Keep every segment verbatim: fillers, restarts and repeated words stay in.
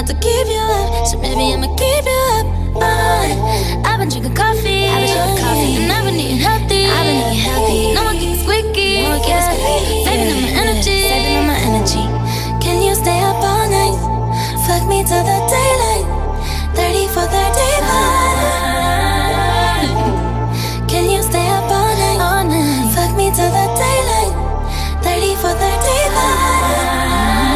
lot to keep you up, so maybe I'ma keep you up. Uh, I've been drinking coffee, I've been drinking coffee, and I've been eating healthy. I've been eating healthy. No one gets squeaky, no one gets squeaky. Saving up my energy, saving up my energy. Can you stay up all night? Fuck me till the daylight. Thirty for thirty-five. Can you stay up all night? All night. Fuck me till the daylight. Thirty for thirty-five.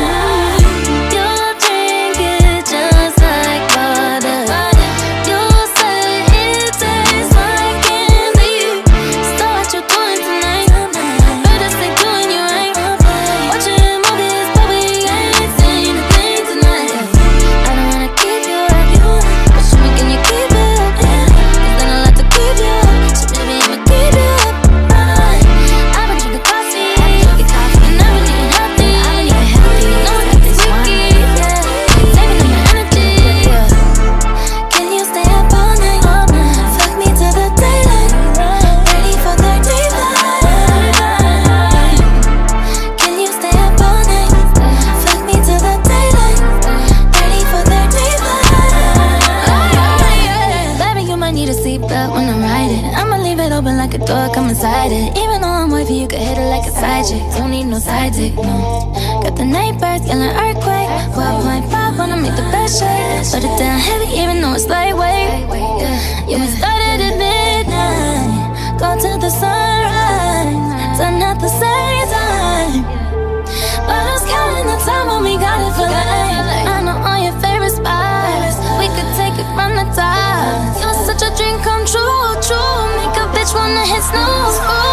Come inside it. Even though I'm wavy, you can hit it like a side chick. Don't need no side dick, no. Got the night birds, yelling earthquake. twelve point five wanna make the best shake. Put it down heavy, even though it's lightweight. Yeah, yeah, we started at midnight, go to the sunrise, done at the same time. But I was counting the time when we got it for life. I know all your favorite spots, we could take it from the top. You're such a dream come true, true. Make a bitch wanna hit snooze.